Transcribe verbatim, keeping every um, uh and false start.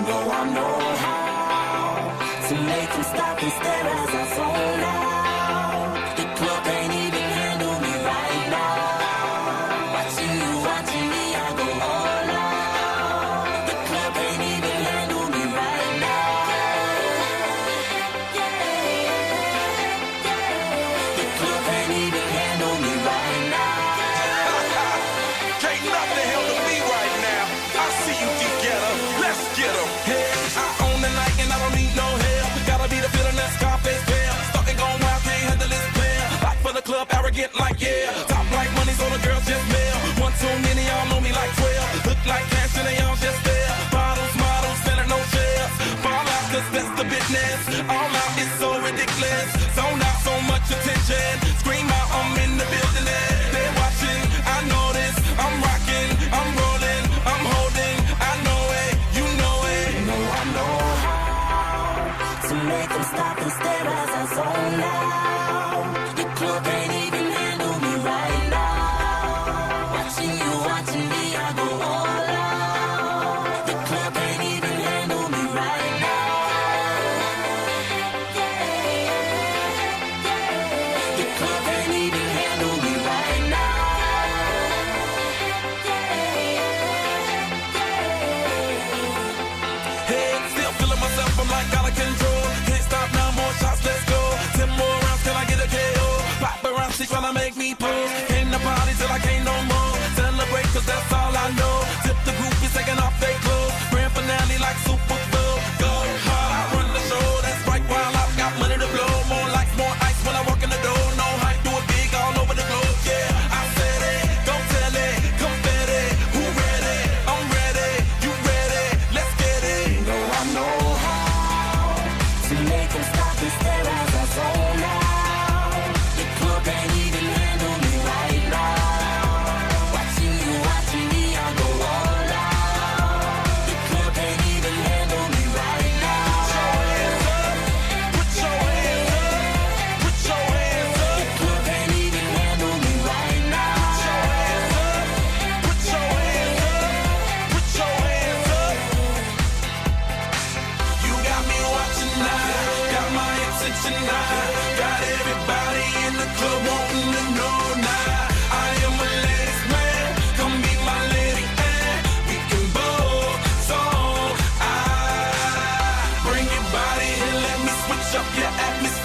No, I know how to make them stop and stare as I zone out. The club can't even handle me right now. Watching you, watching me, I go all out. The club can't even handle me right now. Yeah, yeah, yeah. The club can't even handle me right now. Can't nothing handle me right now. I see you together. Let's get 'em. Hey, I own the night and I don't need no help. Gotta be the feeling that Scarface feel. Starting going wild, can't handle this player. Back for the club, arrogant like yeah. Top like money, so the girls just mail. One too many, y'all know me like twelve. Look like cash and they all just there. Bottles, models, selling no shares. Fall out, cause that's the business. All out is so ridiculous. Zone out, so much attention. Scream out, I'm in the building. They're watching, I know this. I'm rocking, I'm rolling, I'm holding. I know it, you know it. No, I know how to make them stop and stare as I zone out. The club can't even handle me right now. Watching you, watching me, I go all out. The club can't even handle me right now. Yeah, yeah. The club can't even handle me right now. Hey, still feeling myself, I'm like out of control. Can't stop now, more shots, let's go. Ten more rounds, can I get a K O? Paparazzi tryna make me pose. Came to party till I can't no more. Celebrate, cause that's all I know. Tip the groupies taking off their clothes. Grand finale like Super Bowl. Go hard, I run the show. That's right, while I've got money to blow. More lights, more ice when I walk in the door. No hype, do it big all over the globe, yeah. I said it, don't tell it, confetti. Who ready? I'm ready, you ready? Let's get it. No, I know how to make them stop and stare as I zone out. The club can't even handle me right now. Watching you, watching me, I go all out. The club can't even handle me right now. Put your hands up, put your hands up. The club can't even handle me right now. Put your hands up, put your hands up. You got me watching now, got my attention now. Got everybody in the club wanting to know now. I am a ladies man, come be my lady and we can both song. I bring your body and let me switch up your atmosphere.